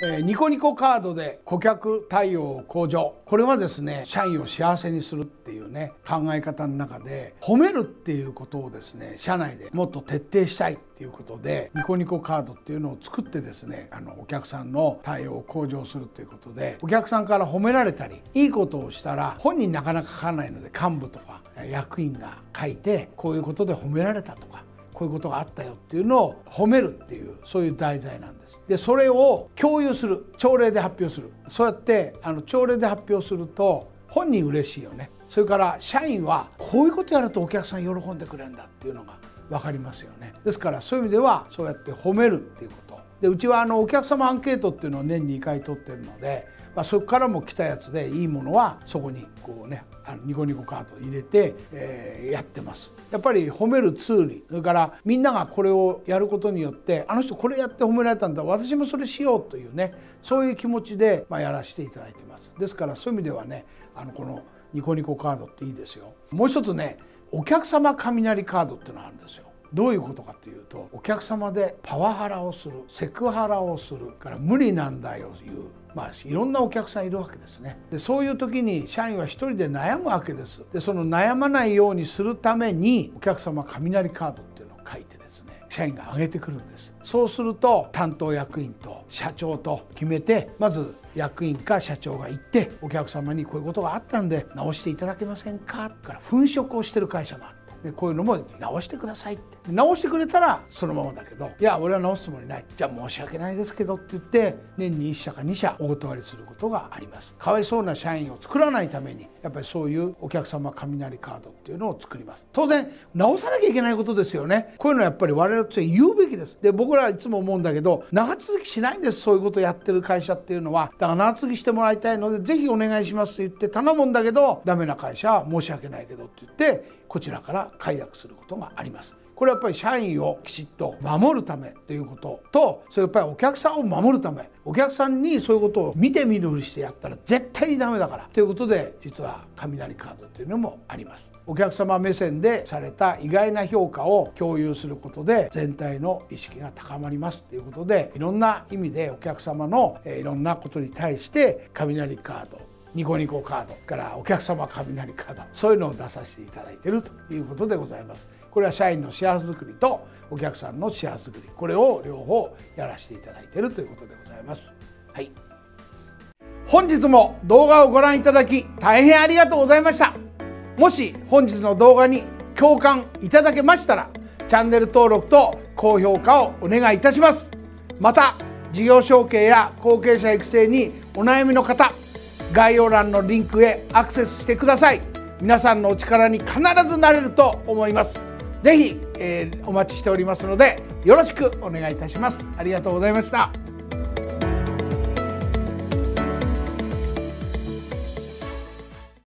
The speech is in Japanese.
ニコニコカードで顧客対応向上、これはですね社員を幸せにするっていうね考え方の中で、褒めるっていうことをですね社内でもっと徹底したいっていうことで、ニコニコカードっていうのを作ってですねお客さんの対応を向上するということで、お客さんから褒められたりいいことをしたら本人なかなか書かないので、幹部とか役員が書いて、こういうことで褒められたとかこういうことがあったよっていうのを褒めるっていう、そういう題材なんです。でそれを共有する、朝礼で発表する。そうやって朝礼で発表すると本人嬉しいよね。それから社員はこういうことやるとお客さん喜んでくれるんだっていうのが分かりますよね。ですからそういう意味ではそうやって褒めるっていうことで、うちはお客様アンケートっていうのを年に2回取ってるので、そこからも来たやつでいいものはそこにこうねニコニコカード入れて、やってます。やっぱり褒めるツール、それからみんながこれをやることによって、あの人これやって褒められたんだ、私もそれしようというね、そういう気持ちでやらせていただいてます。ですからそういう意味ではねこのニコニコカードっていいですよ。もう一つね、お客様雷カードっていうのがあるんですよ。どういうことかというと、お客様でパワハラをする、セクハラをするから無理なんだよという、いろんなお客さんいるわけですね。でそういう時に社員は一人で悩むわけです。でその悩まないようにするために、お客様雷カードっていうのを書いてですね社員が上げてくるんです。そうすると担当役員と社長と決めて、まず役員か社長が行って、お客様にこういうことがあったんで直していただけませんかから粉飾をしてる会社もあって、でこういうのも直してくださいって、直してくれたらそのままだけど、いや俺は直すつもりない、じゃあ申し訳ないですけどって言って年に1社か2社お断りすることがあります。かわいそうな社員を作らないために、やっぱりそういうお客様雷カードっていうのを作ります。当然直さなきゃいけないことですよね。こういうのはやっぱり我々として言うべきです。で僕らはいつも思うんだけど、長続きしないんです、そういうことをやってる会社っていうのは。だから長続きしてもらいたいのでぜひお願いしますと言って頼むんだけど、ダメな会社は申し訳ないけどって言ってこちらから解約することがあります。これはやっぱり社員をきちっと守るためということと、それやっぱりお客さんを守るため、お客さんにそういうことを見て見ぬふりしてやったら絶対にダメだからということで、実は雷カードというのもあります。お客様目線でされた意外な評価を共有することで全体の意識が高まりますということで、いろんな意味でお客様のいろんなことに対して雷カード、ニコニコカードからお客様雷カード、そういうのを出させていただいているということでございます。これは社員の幸せづくりとお客さんの幸せづくり、これを両方やらせていただいているということでございます。はい、本日も動画をご覧いただき大変ありがとうございました。もし本日の動画に共感いただけましたら、チャンネル登録と高評価をお願いいたします。また事業承継や後継者育成にお悩みの方、概要欄のリンクへアクセスしてください。皆さんのお力に必ずなれると思います。ぜひ、お待ちしておりますのでよろしくお願いいたします。ありがとうございました。